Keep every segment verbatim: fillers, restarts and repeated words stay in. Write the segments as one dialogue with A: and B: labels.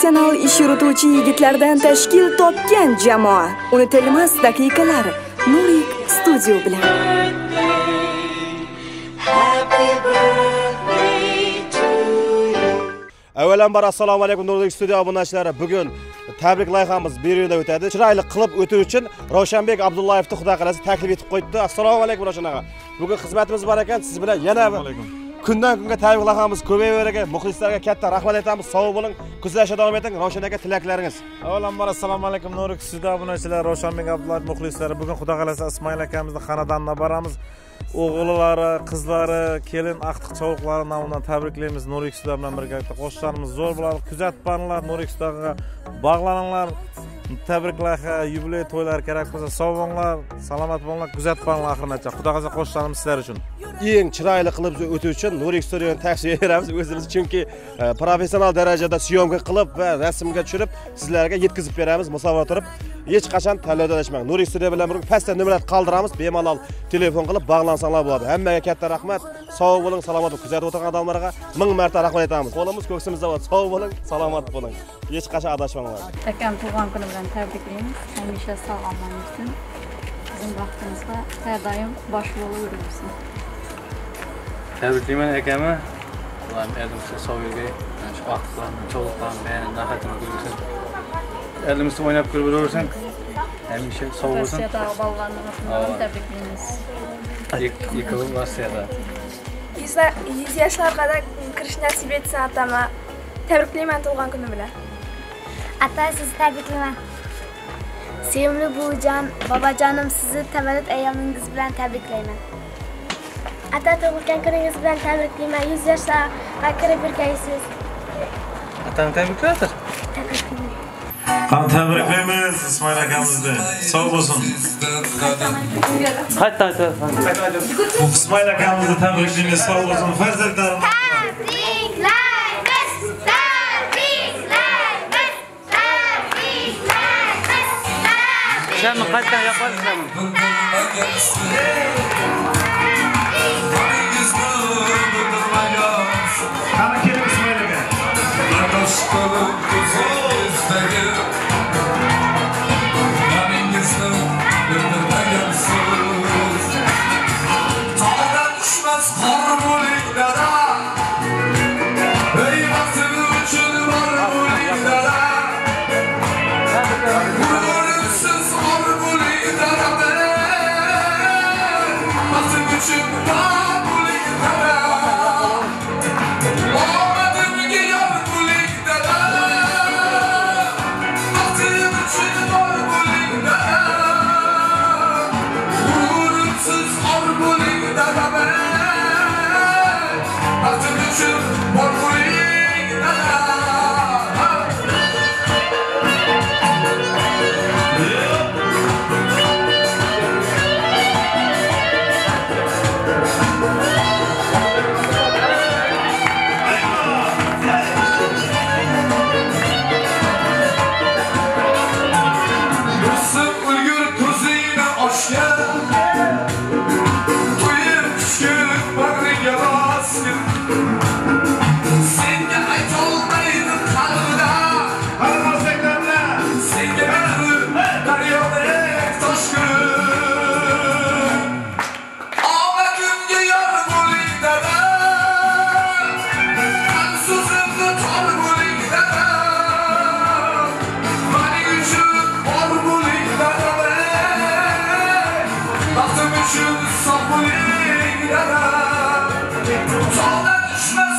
A: professional ish yurituvchi yigitlardan tashkil topgan jamoa. Unutilmas daqiqalar Nurik Studio bilan.
B: Avvalambor assalomu alaykum Nurik Studio obunachilari. Bugun tabrik loyihamiz Beriyada o'tadi. Chiroyli qilib o'tish uchun Ravshanbek Abdullayevni Xudo qalasa taklif etib qo'yibdi. Assalomu alaykum Ravshan aka. Bugun xizmatimiz bor ekan, siz bilan yana kundan kunga tabrik loyihamiz ko'payar ekan. Muxlislarga katta rahmat aytamiz. Sog' bo'ling, kuzlashda davom eting. Ravshan aka tilaklaringiz.
C: Avvalambor assalomu alaykum Nurik Studio obunachilari, Ravshanbek Abdullayev muxlislari. Bugun Xudo qalasa Ismoil akamizni xonadoniga boramiz. O'g'illari, qizlari, kelin, aqtiq chovuqlari nomidan tabriklaymiz. Nurik Studio bilan birgalikda qo'shiqlarimiz zo'r bo'ladi. Kuzatib boringlar, Nurik Studioga bog'laninglar. Tabriklar, yubiley to'ylar kerak bo'lsa, sog' bo'linglar, salomat bo'linglar, kuzatib boringlar oxirigacha. Xudo qalasa qo'shiqlarimiz sizlar uchun.
B: Eng chiroyli qilib o'tish uchun Nurik Studioni tavsiya beramiz o'zimiz, chunki professional darajada syomka qilib va rasmga tushirib sizlarga yetkazib beramiz. Musobaqada turib hech qachon tanlovdan adashmang. Nurik Studio bilan birga pastda nimalar qoldiramiz, bemalol telefon qilib bog'lansanglar bo'ladi. Hammaga katta rahmat. Sog' bo'ling, salomat bo'ling. Kuzatib o'tirgan odamlarga ming marta rahmat aytamiz. Qo'limiz ko'ksimizda bor. Sog' bo'ling, salomat bo'ling. Hech qachon adashmanglar.
D: Akam tug'ilgan kuni bilan tabriklaymiz. Hamisha sog'-omon bo'lsin. Bizning vaqtimizga har doim bosh bo'lib yursin.
E: Tabriklayman akamni. Ularning elimizda sog' yurgay. Shu vaqtlarni, cho'g'liqlarni, ba'ni nahatini ko'rsin. Elimizda o'ynab ko'raversin. Hamisha sog' bo'lsin.
D: Vasiyatlar bog'lanmasini tabriklaymiz.
E: Ikkovi vasiyatlar.
F: yuz yoshlarga qadar kirish nasib etsin atama. Tabriklayman tug'ilgan kuni bilan.
G: Ata, sizni tabriklayman. Sevimli buvijon, bobojonim, sizni tavallud ayyomingiz bilan tabriklayman. Ata, tug'ilgan kuningiz bilan tabriklayman. yuz yoshlarga kirib yurgaysiz.
E: Atani tabriklatir.
G: Tabriklayman.
C: Ham tabriklaymiz Ismoil akamizni. Sog' bo'lsin.
E: Qayta aytasan.
C: Ismoil akamizni tabriklaymiz. Sog' bo'lsin. Farzandlarim.
G: Tabriklaymiz. Tabriklaymiz. Tabriklaymiz.
E: Sen mi qaytadan yaparsın?
C: Qani keling Ismoil aka.
H: Sağdan düşmez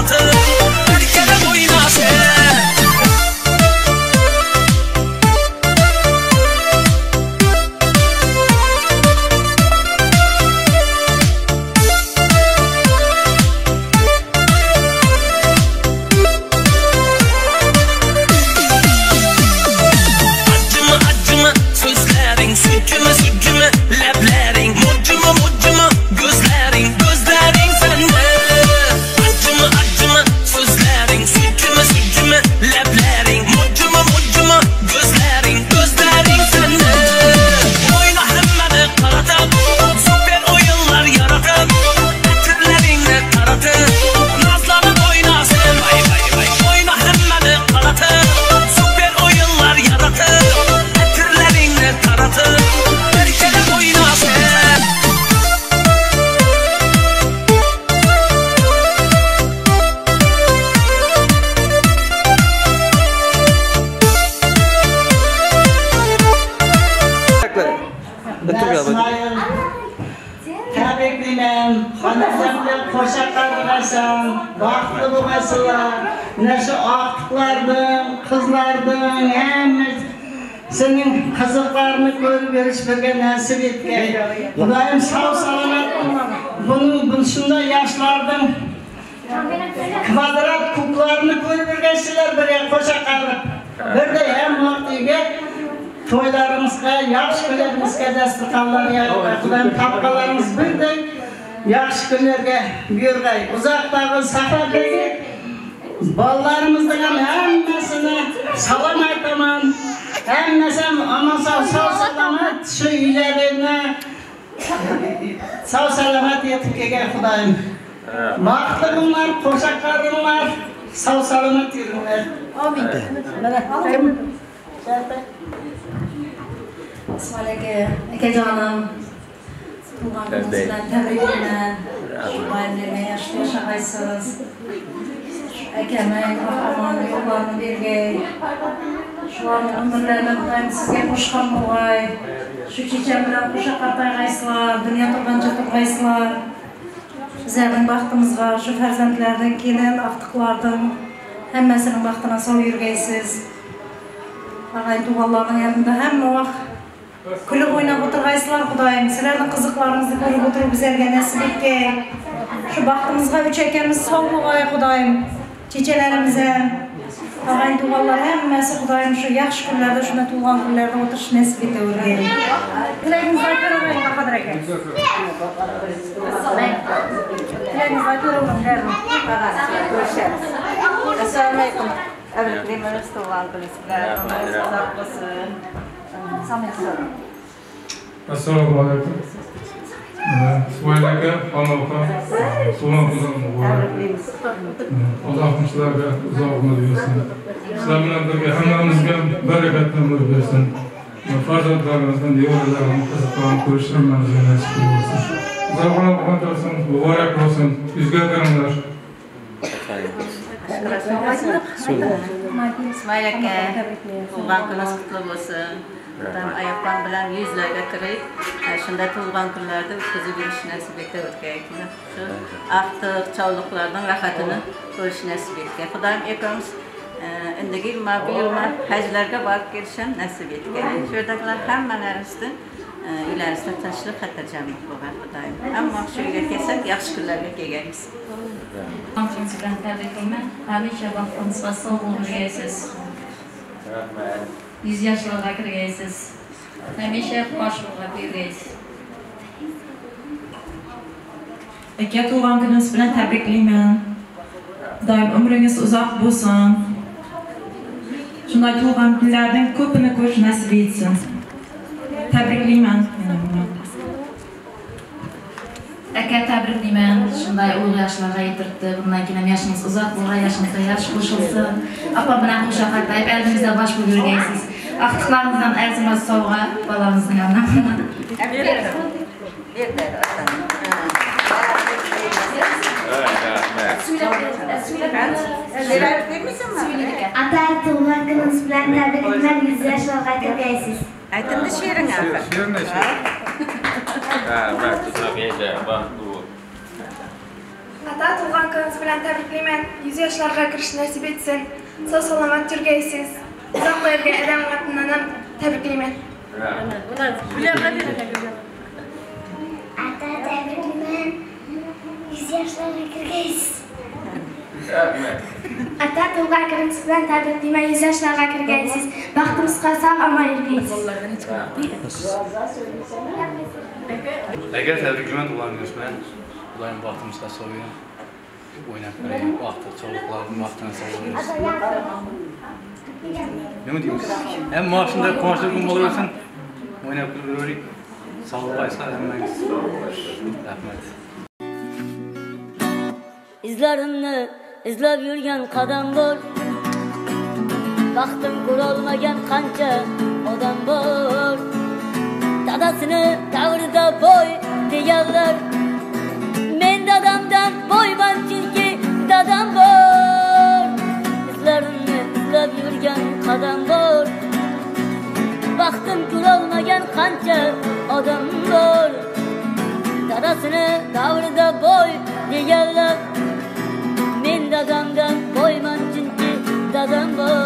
H: taratır Erkele oynasın
I: Baxtlı boğasılar, nəşi aktıklardan, kızlardan, hemiz senin kızıklarını görüp erişmege nasip etken. Kudayım sağ salamat, bunun bunşunda yaşlardan kvadrat kuklarını görüp eriştiler bir koşa kalıp. Bir de hem vaktiyle toylarımızga, yaxşı günlerimizga dasturxonlar yayılgan. Kudayım tapkalarımız bir de yaxşı günlerge buyurgay. Uzaktagi safardagi bolalarımızdan hammasini salom aytaman. Hammasi aman sog' salomat shu uylarini sog' salomat yetib kelgan Xudoyim. Baxtli bo'linglar, qo'shaqlaringlar, sog' salomat yuringlar. Amin. Mana
D: İsmail aka, akajonim, tug'ilgan kuningiz bilan tabriklayman. Bayramlarga yaxshi yashag'aysiz. Akamning omon yo'llarini bergay. Shularning umrlarini Xudoyim sizga qo'shgan bo'lg'ay. Shu checham bilan qo'sha qatnag'aysizlar, dunyo turgancha turg'aysizlar. Bizlarning baxtimizga shu farzandlardan kelin, aftiqlardan hammasining baxtini sog' yurgaysiz. Ag'ay tug'anlarning yanında hamma vaqt kulib o'ynab o'tirgaysizlar Xudoyim. Sizlarning qiziqlaringizni ko'rib o'tirib bizlarga nasib etgay. Shu baxtimizga uch akamiz sog' bo'lg'ay Xudoyim. Chechalarimiz ham, ag'ay tug'anlar hammasi Xudoyim shu yaxshi kunlarda, shuna tug'ilgan kunlarda o'tirish nasib etavergay. Tilagingizni aytavering Bahodir aka. Tilagingizni aytavering. Assalomu alaykum. Tabriklaymiz tug'ilgan kuningiz bilan. Uzoq bo'lsin.
J: Assalomu alaykum. İsmail aka, Xon opa, So'lon qizim muborak. Alloh sizlarga uzoq umr bersin. Sizlar bilan birga hammamizga barakatli umr bersin. Farzandlarimizdan nevaralarimni qiziqlarni ko'rish hammamizga nasib bo'lsin. Uzoq umr bo'lsin, muborak bo'lsin. Yuzga kiringlar.
K: İsmail aka, tug'ilgan kuningiz qutlug' bo'lsin. Ayakpan bilan yuzlarga kirib, shunda tug'ilgan kunlarda o'tkazib berish nasib etavergay. Shu aftiq chavliqlarning rohatini ko'rish nasib etgay. Xudoyim akamiz indagi yilma bu yilma hajlarga borib kelishni nasib etgay. Shu yerdagilar hammalarimizdan uylarimizda tinchlik, xotirjamlik bo'lgan Xudoyim. Ammo shu yerga kelsak, yaxshi kunlarga kelganmiz.
D: Kuningiz bilan tabriklayman. Hamisha baxtingizga sog' bo'lgaysiz.
K: Rahmat.
D: Yüz yaşlarga kirgaysiz. Hamisha boshlig'iga bergaysiz.
L: Aka, tug'ilgan kuningiz bilan tabriklayman. Doim umringiz uzoq bo'lsin. Shunday tug'ilgan kunlardan ko'pini ko'rish nasib etsin. Tabriklayman.
M: Aka, tabriklayman. Shunday ulug' yoshlarga yetiribdi. Bundan keyin yoshingiz uzoq bo'lgan, yoshingizga yaxshi qo'shilsin. Opa bilan qo'sha qatnayib, elimizda bosh bo'lib yurgaysiz. Axtiqlaringizdan arzimas sovg'a bolamizning yonidan.
G: Ata, tug'ilgan kuningiz bilan tabriklayman. Yuz yoshlarga kirgaysiz.
K: Aytindi she'ringni.
J: She'rni. Ha, va, tuzab edi, va, bu.
F: Ata, ata tug'ilgan kuningiz bilan tabriklayman. yuz yoshlarga kirish nasib etsin. Sog' salomat yurgaysiz. Uzoq yerga adam qatından ham tabriklayman.
G: Ata tabriklayman. yuz yoshlarga kirgaysiz. Ata tug'ilgan kuningiz bilan tabriklayman. yuz yoshlarga kirgaysiz. Baxtimizga sog' omon yurgaysiz.
E: Agar tabriklayman tug'ilgan kuningiz bilan, Xudoyim baxtimizga sog' o'ynab ko'ring, vaqti cho'liqlarning vaqtini sog'laymiz. Nima deymiz? Ham mashina qonishli kun bo'laversin. O'ynab ko'ravering. Sog'liqqa ishlaringiz. Rahmat.
N: İzlarimni izlab yurgan qadam bor. Baxtim ko'rolmagan qancha odam bor. Dadasini davrida boy deganlar. Men dadamdan boyman chunki dadam bor. Izlarimni izlab yurgan qadam bor. Baxtim ko'rolmagan qancha odam bor. Dadasini davrida boy deganlar. Men dadamdan boyman chunki dadam bor.